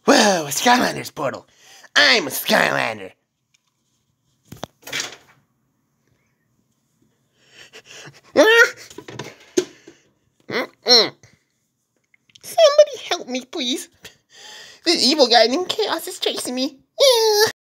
Whoa, a Skylander's portal. I'm a Skylander. Somebody help me, please. The evil guy named Chaos is chasing me.